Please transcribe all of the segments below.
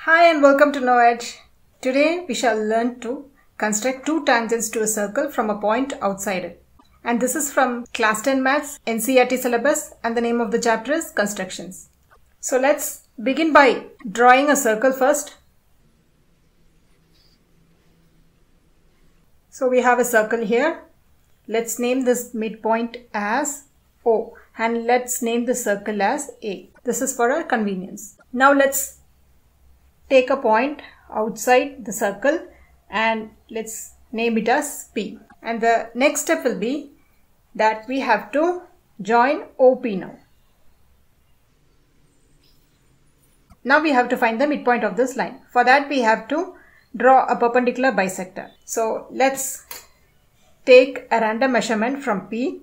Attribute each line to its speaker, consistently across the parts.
Speaker 1: Hi and welcome to KnowEdge. Today we shall learn to construct two tangents to a circle from a point outside it. And this is from Class 10 Maths NCERT syllabus, and the name of the chapter is Constructions. So let's begin by drawing a circle first. So we have a circle here. Let's name this midpoint as O and let's name the circle as A. This is for our convenience. Now let's take a point outside the circle and let's name it as P. And the next step will be that we have to join OP now. Now we have to find the midpoint of this line. For that we have to draw a perpendicular bisector. So let's take a random measurement from P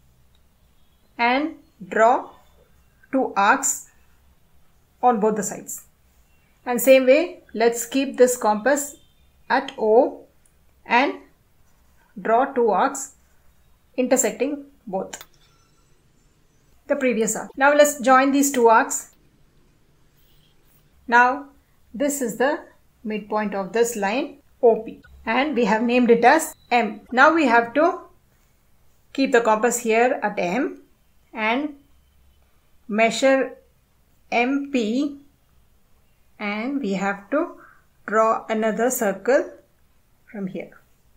Speaker 1: and draw two arcs on both the sides. And same way, let's keep this compass at O and draw two arcs intersecting both the previous arc. Now let's join these two arcs. Now this is the midpoint of this line OP and we have named it as M. Now we have to keep the compass here at M and measure MP, and we have to draw another circle from here.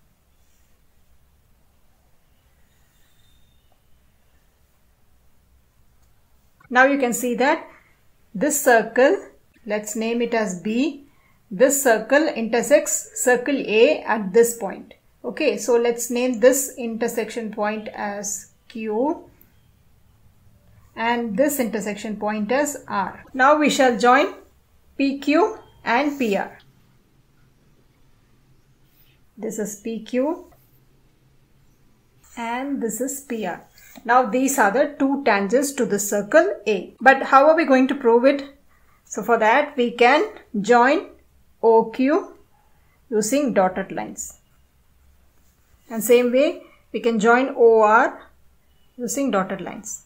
Speaker 1: Now you can see that this circle, let's name it as B, this circle intersects circle A at this point. Okay, so let's name this intersection point as Q and this intersection point as R. Now we shall join PQ and PR. This is PQ and this is PR. Now these are the two tangents to the circle A. But how are we going to prove it? So for that we can join OQ using dotted lines. And same way we can join OR using dotted lines.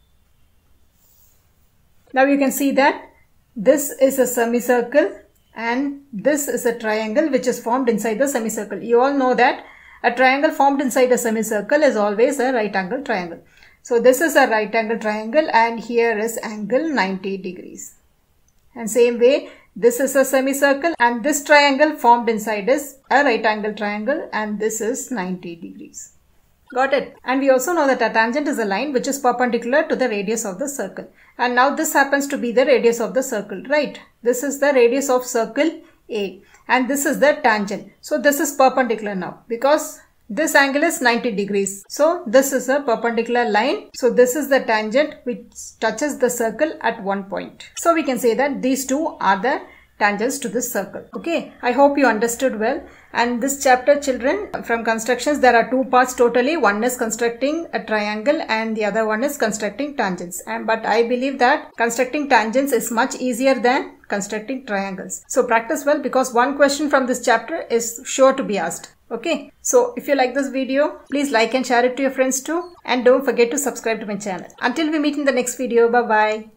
Speaker 1: Now you can see that this is a semicircle and this is a triangle which is formed inside the semicircle. You all know that a triangle formed inside a semicircle is always a right angle triangle. So this is a right angle triangle and here is angle 90 degrees. And same way this is a semicircle and this triangle formed inside is a right angle triangle and this is 90 degrees. Got it? And we also know that a tangent is a line which is perpendicular to the radius of the circle. And now this happens to be the radius of the circle, right? This is the radius of circle A and this is the tangent. So this is perpendicular now because this angle is 90 degrees. So this is a perpendicular line. So this is the tangent which touches the circle at one point. So we can say that these two are the tangents to this circle. Okay, I hope you understood well. And this chapter, children, from constructions there are two parts totally. One is constructing a triangle and the other one is constructing tangents. But I believe that constructing tangents is much easier than constructing triangles. So practice well because one question from this chapter is sure to be asked. Okay, so if you like this video, please like and share it to your friends too. And don't forget to subscribe to my channel. Until we meet in the next video, bye-bye.